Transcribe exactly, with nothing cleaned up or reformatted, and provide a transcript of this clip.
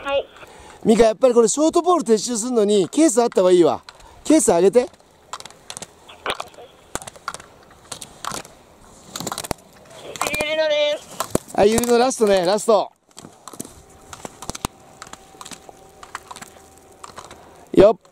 はい。 ミカ、やっぱりこれショートボール撤収するのにケースあった方がいいわ。ケース上げて。 ゆりのです。 はい、ゆりのラストね、ラスト。よっ。